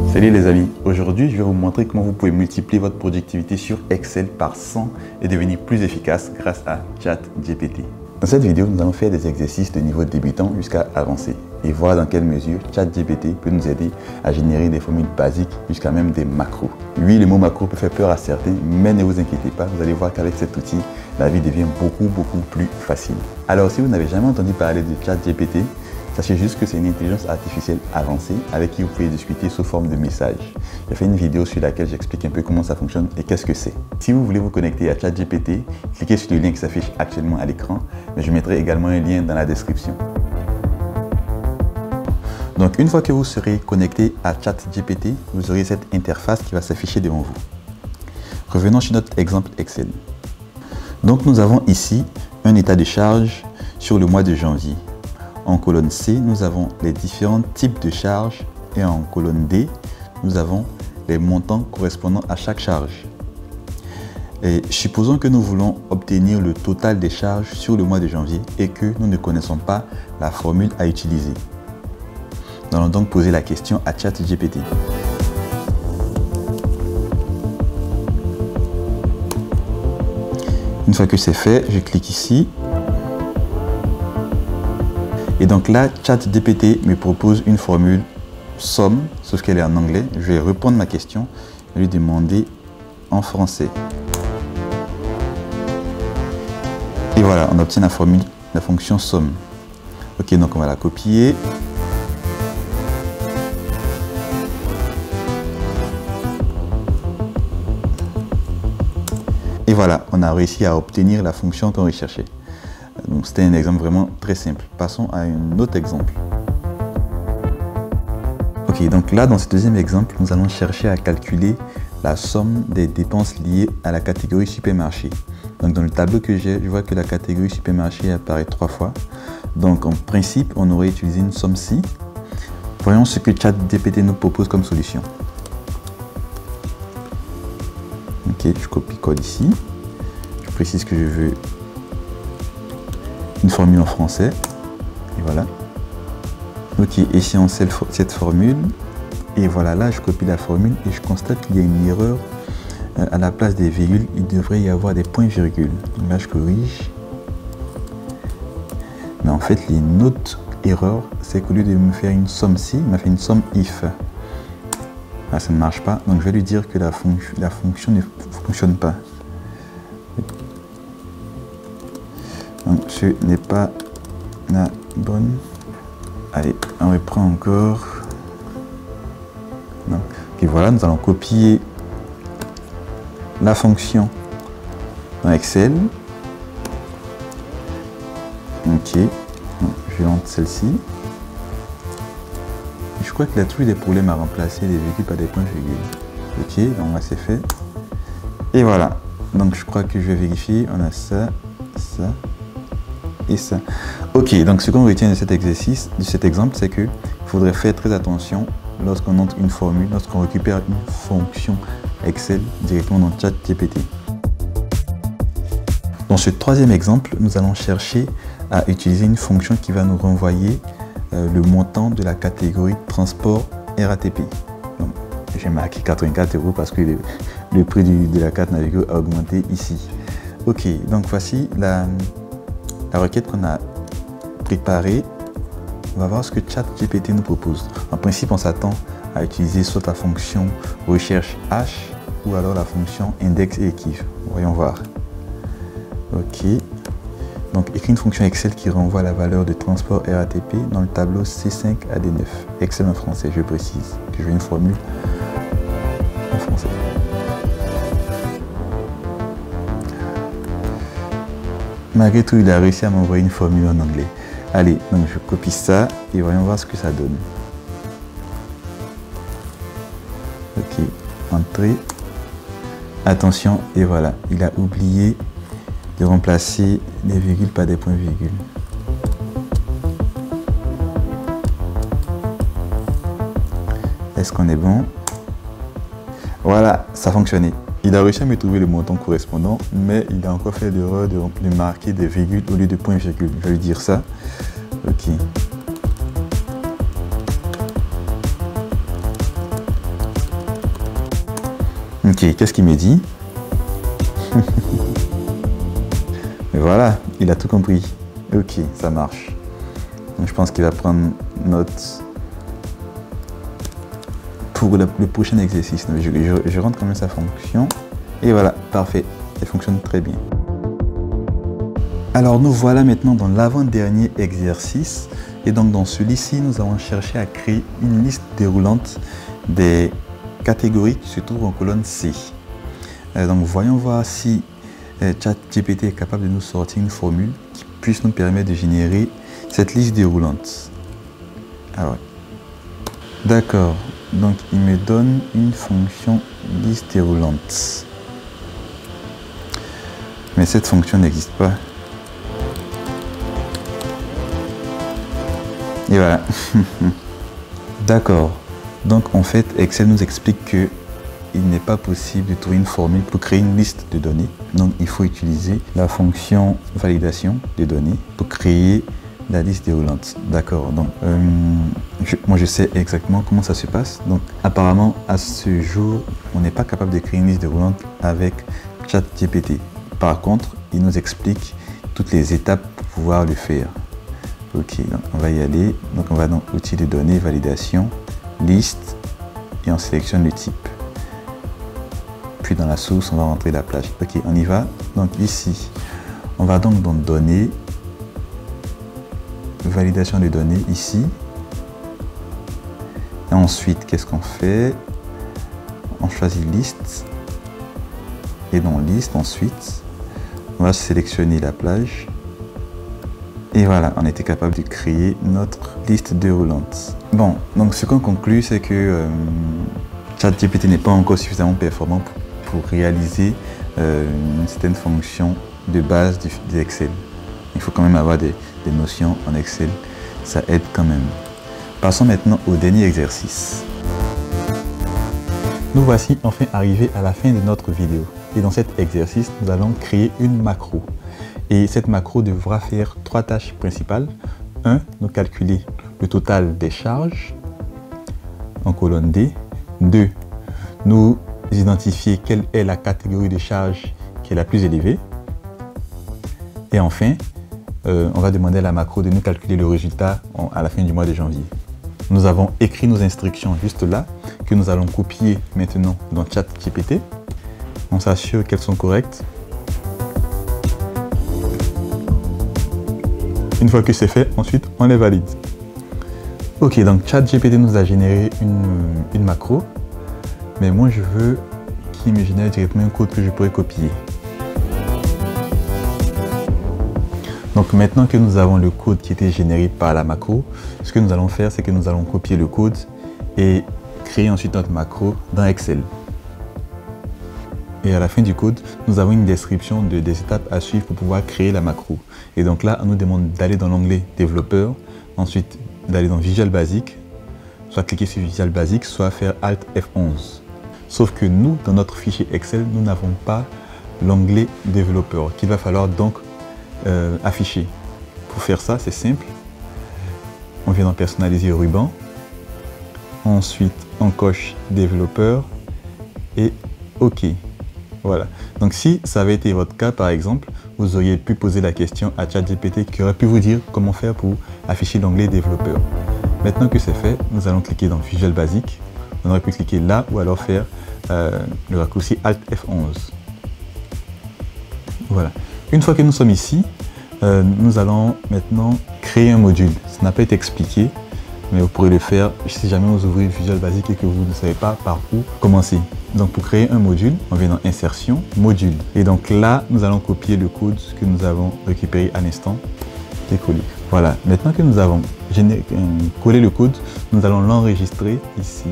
Salut les amis, aujourd'hui je vais vous montrer comment vous pouvez multiplier votre productivité sur Excel par 100 et devenir plus efficace grâce à ChatGPT. Dans cette vidéo, nous allons faire des exercices de niveau débutant jusqu'à avancé et voir dans quelle mesure ChatGPT peut nous aider à générer des formules basiques jusqu'à même des macros. Oui, le mot macro peut faire peur à certains, mais ne vous inquiétez pas, vous allez voir qu'avec cet outil, la vie devient beaucoup plus facile. Alors si vous n'avez jamais entendu parler de ChatGPT, sachez juste que c'est une intelligence artificielle avancée avec qui vous pouvez discuter sous forme de messages. J'ai fait une vidéo sur laquelle j'explique un peu comment ça fonctionne et qu'est-ce que c'est. Si vous voulez vous connecter à ChatGPT, cliquez sur le lien qui s'affiche actuellement à l'écran, mais je mettrai également un lien dans la description. Donc une fois que vous serez connecté à ChatGPT, vous aurez cette interface qui va s'afficher devant vous. Revenons sur notre exemple Excel. Donc nous avons ici un état de charge sur le mois de janvier. En colonne C, nous avons les différents types de charges et en colonne D, nous avons les montants correspondant à chaque charge. Et supposons que nous voulons obtenir le total des charges sur le mois de janvier et que nous ne connaissons pas la formule à utiliser. Nous allons donc poser la question à ChatGPT. Une fois que c'est fait, je clique ici. Et donc là, ChatGPT me propose une formule somme, sauf qu'elle est en anglais. Je vais répondre ma question et lui demander en français. Et voilà, on obtient la formule, la fonction somme. Ok, donc on va la copier. Et voilà, on a réussi à obtenir la fonction qu'on recherchait. Donc c'était un exemple vraiment très simple. Passons à un autre exemple. Ok, donc là dans ce deuxième exemple, nous allons chercher à calculer la somme des dépenses liées à la catégorie supermarché. Donc dans le tableau que j'ai, je vois que la catégorie supermarché apparaît 3 fois. Donc en principe, on aurait utilisé une somme ci. Voyons ce que ChatGPT nous propose comme solution. Ok, je copie-colle ici. Je précise que je veux une formule en français, et voilà. Ok, ici on sait cette formule, et voilà, là je copie la formule et je constate qu'il y a une erreur. À la place des virgules, il devrait y avoir des points-virgules. Là je corrige. Mais en fait, une autre erreur, c'est qu'au lieu de me faire une somme ci, il m'a fait une somme if. Là ça ne marche pas, donc je vais lui dire que la fonction ne fonctionne pas. Donc ce n'est pas la bonne. Allez, on reprend encore. Donc, et voilà, nous allons copier la fonction dans Excel. Ok, donc, je vais entre celle-ci. Je crois qu'il a toujours des problèmes à remplacer les virgules par des points-virgules. Ok, donc là c'est fait. Et voilà, donc je crois que je vais vérifier. On a ça, ça. Et ça. Ok, donc ce qu'on retient de cet exercice, de cet exemple, c'est qu'il faudrait faire très attention lorsqu'on entre une formule, lorsqu'on récupère une fonction Excel directement dans ChatGPT. Dans ce troisième exemple, nous allons chercher à utiliser une fonction qui va nous renvoyer le montant de la catégorie transport RATP. J'ai marqué 84 € parce que le prix de la carte Navigo a augmenté ici. Ok, donc voici la requête qu'on a préparée. On va voir ce que ChatGPT nous propose. En principe, on s'attend à utiliser soit la fonction recherche H ou alors la fonction index et équive. Voyons voir. Ok. Donc, écris une fonction Excel qui renvoie la valeur de transport RATP dans le tableau C5 à D9. Excel en français, je précise que je veux une formule en français. Malgré tout, il a réussi à m'envoyer une formule en anglais. Allez, donc je copie ça et voyons voir ce que ça donne. Ok, entrée. Attention, et voilà, il a oublié de remplacer les virgules par des points-virgules. Est-ce qu'on est bon? Voilà, ça a fonctionné. Il a réussi à me trouver le montant correspondant, mais il a encore fait l'erreur de marquer des virgules au lieu de points-virgules. Je vais lui dire ça. Ok. Ok, qu'est-ce qu'il me dit? Et voilà, il a tout compris. Ok, ça marche. Donc je pense qu'il va prendre note pour le prochain exercice. Donc, je rentre quand même sa fonction. Et voilà, parfait. Elle fonctionne très bien. Alors nous voilà maintenant dans l'avant-dernier exercice. Et donc dans celui-ci, nous allons chercher à créer une liste déroulante des catégories qui se trouvent en colonne C. Donc voyons voir si ChatGPT est capable de nous sortir une formule qui puisse nous permettre de générer cette liste déroulante. Alors, d'accord, donc il me donne une fonction liste déroulante. Mais cette fonction n'existe pas. Et voilà. D'accord. Donc en fait, Excel nous explique que il n'est pas possible de trouver une formule pour créer une liste de données. Donc il faut utiliser la fonction validation des données pour créer la liste déroulante. D'accord. Donc moi je sais exactement comment ça se passe. Donc apparemment à ce jour, on n'est pas capable de créer une liste déroulante avec ChatGPT. Par contre, il nous explique toutes les étapes pour pouvoir le faire. Ok, donc on va y aller. Donc on va dans outils de données, validation, liste et on sélectionne le type. Puis dans la source, on va rentrer la plage. Ok, on y va. Donc ici, on va donc dans données, validation des données ici. Et ensuite, qu'est-ce qu'on fait? On choisit liste. Et dans liste, ensuite, on va sélectionner la plage. Et voilà, on était capable de créer notre liste déroulante. Bon, donc ce qu'on conclut, c'est que ChatGPT n'est pas encore suffisamment performant pour réaliser une certaine fonction de base d'Excel. Il faut quand même avoir des notions en Excel, ça aide quand même. Passons maintenant au dernier exercice. Nous voici enfin arrivés à la fin de notre vidéo. Et dans cet exercice, nous allons créer une macro. Et cette macro devra faire 3 tâches principales. 1. Nous calculer le total des charges en colonne D. 2. Nous identifier quelle est la catégorie de charges qui est la plus élevée. Et enfin, on va demander à la macro de nous calculer le résultat à la fin du mois de janvier. Nous avons écrit nos instructions juste là, que nous allons copier maintenant dans ChatGPT. On s'assure qu'elles sont correctes. Une fois que c'est fait, ensuite, on les valide. Ok, donc ChatGPT nous a généré une macro. Mais moi, je veux qu'il me génère directement un code que je pourrais copier. Donc maintenant que nous avons le code qui était généré par la macro, ce que nous allons faire, c'est que nous allons copier le code et créer ensuite notre macro dans Excel. Et à la fin du code, nous avons une description des étapes à suivre pour pouvoir créer la macro. Et donc là, on nous demande d'aller dans l'onglet développeur, ensuite d'aller dans Visual Basic, soit cliquer sur Visual Basic, soit faire Alt F11. Sauf que nous, dans notre fichier Excel, nous n'avons pas l'onglet développeur qu'il va falloir donc afficher. Pour faire ça, c'est simple. On vient dans personnaliser ruban. Ensuite, on coche développeur et OK. Voilà. Donc si ça avait été votre cas, par exemple, vous auriez pu poser la question à ChatGPT qui aurait pu vous dire comment faire pour afficher l'onglet développeur. Maintenant que c'est fait, nous allons cliquer dans Visual Basic. On aurait pu cliquer là ou alors faire le raccourci Alt F11. Voilà. Une fois que nous sommes ici, nous allons maintenant créer un module. Ça n'a pas été expliqué, mais vous pourrez le faire si jamais vous ouvrez Visual Basic et que vous ne savez pas par où commencer. Donc pour créer un module, on vient dans Insertion, Module. Et donc là, nous allons copier le code que nous avons récupéré à l'instant et coller. Voilà, maintenant que nous avons collé le code, nous allons l'enregistrer ici.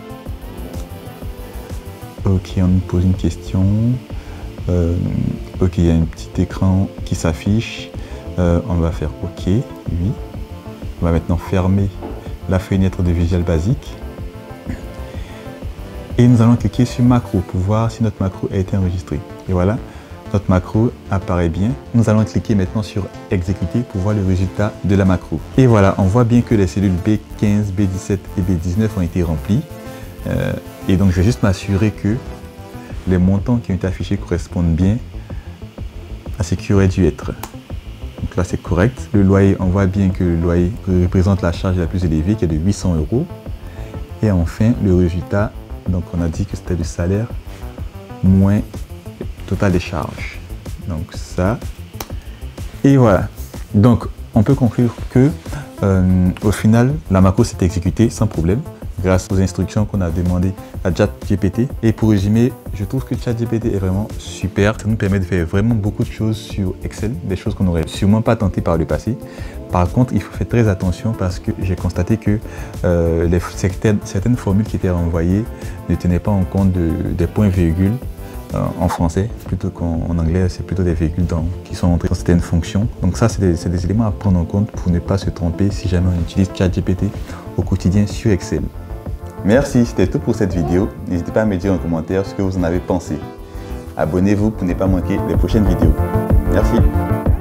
Ok, on nous pose une question. Ok, il y a un petit écran qui s'affiche. On va faire OK, oui. On va maintenant fermer la fenêtre de Visual Basic. Et nous allons cliquer sur macro pour voir si notre macro a été enregistré. Et voilà, notre macro apparaît bien. Nous allons cliquer maintenant sur exécuter pour voir le résultat de la macro. Et voilà, on voit bien que les cellules B15, B17 et B19 ont été remplies. Et donc je vais juste m'assurer que les montants qui ont été affichés correspondent bien à ce qui aurait dû être. Donc là, c'est correct. Le loyer, on voit bien que le loyer représente la charge la plus élevée, qui est de 800 €. Et enfin, le résultat, donc on a dit que c'était le salaire moins le total des charges. Donc ça, et voilà. Donc, on peut conclure que, au final, la macro s'est exécutée sans problème, grâce aux instructions qu'on a demandées à ChatGPT. Et pour résumer, je trouve que ChatGPT est vraiment super. Ça nous permet de faire vraiment beaucoup de choses sur Excel, des choses qu'on n'aurait sûrement pas tenté par le passé. Par contre, il faut faire très attention parce que j'ai constaté que certaines formules qui étaient renvoyées ne tenaient pas en compte des points-virgules en français, plutôt qu'en anglais, c'est plutôt des virgules qui sont entrées dans certaines fonctions. Donc ça, c'est des éléments à prendre en compte pour ne pas se tromper si jamais on utilise ChatGPT au quotidien sur Excel. Merci, c'était tout pour cette vidéo. N'hésitez pas à me dire en commentaire ce que vous en avez pensé. Abonnez-vous pour ne pas manquer les prochaines vidéos. Merci.